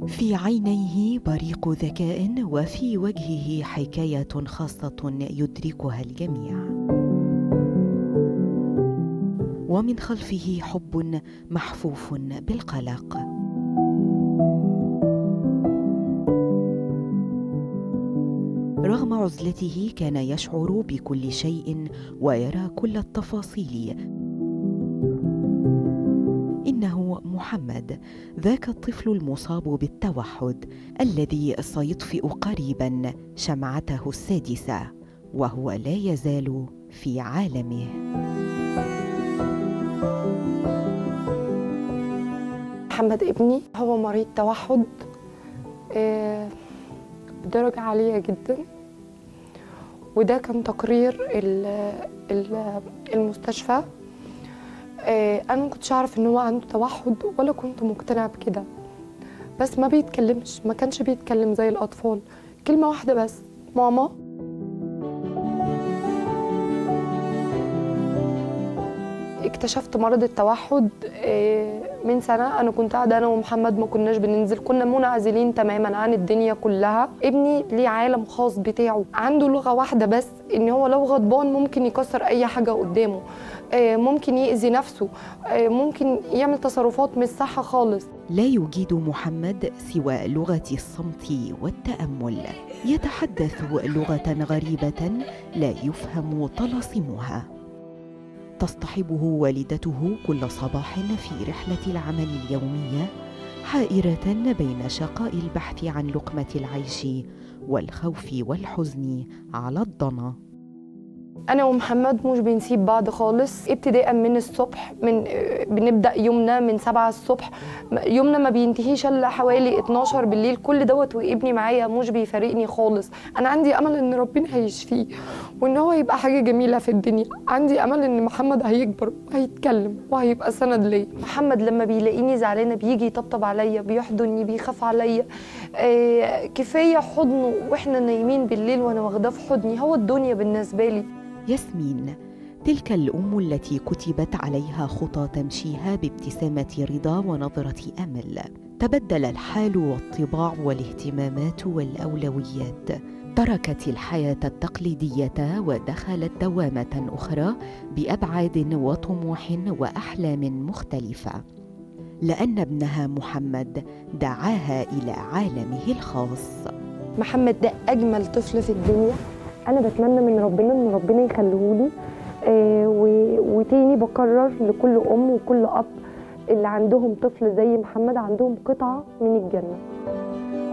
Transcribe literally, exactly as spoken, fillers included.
في عينيه بريق ذكاء، وفي وجهه حكاية خاصة يدركها الجميع، ومن خلفه حب محفوف بالقلق. رغم عزلته كان يشعر بكل شيء ويرى كل التفاصيل. إنه محمد، ذاك الطفل المصاب بالتوحد الذي سيطفئ قريبا شمعته السادسة، وهو لا يزال في عالمه. محمد ابني هو مريض توحد بدرجة عالية جدا، وده كان تقرير المستشفى. انا ما كنتش اعرف ان هو عنده توحد ولا كنت مقتنعه بكده، بس ما بيتكلمش، ما كانش بيتكلم زي الاطفال، كلمه واحده بس، ماما. اكتشفت مرض التوحد من سنه. انا كنت قاعده انا ومحمد، ما كناش بننزل، كنا منعزلين تماما عن الدنيا كلها. ابني ليه عالم خاص بتاعه، عنده لغه واحده بس، ان هو لو غضبان ممكن يكسر اي حاجه قدامه، ممكن يأذي نفسه، ممكن يعمل تصرفات مش صح خالص. لا يجيد محمد سوى لغة الصمت والتأمل، يتحدث لغة غريبة لا يفهم طلاسمها. تصطحبه والدته كل صباح في رحلة العمل اليومية، حائرة بين شقاء البحث عن لقمة العيش والخوف والحزن على الضنا. أنا ومحمد مش بنسيب بعض خالص، ابتداء من الصبح، من بنبدأ يومنا من سبعة الصبح، يومنا ما بينتهيش إلا حوالي اتناشر بالليل، كل دوت وابني معايا مش بيفارقني خالص. أنا عندي أمل إن ربنا هيشفيه وإن هو يبقى حاجة جميلة في الدنيا، عندي أمل إن محمد هيكبر وهيتكلم وهيبقى سند ليا. محمد لما بيلاقيني زعلانة بيجي يطبطب عليا، بيحضني، بيخاف عليا، آه كفاية حضنه وإحنا نايمين بالليل وأنا واخداه في حضني، هو الدنيا بالنسبة لي. ياسمين، تلك الأم التي كتبت عليها خطى تمشيها بابتسامة رضا ونظرة أمل. تبدل الحال والطباع والاهتمامات والأولويات، تركت الحياة التقليدية ودخلت دوامة أخرى بأبعاد وطموح وأحلام مختلفة، لأن ابنها محمد دعاها إلى عالمه الخاص. محمد ده أجمل طفل في الدنيا، أنا بتمنى من ربنا إن ربنا يخليهولي. آه وتاني بكرر لكل أم وكل أب اللي عندهم طفل زي محمد عندهم قطعة من الجنة.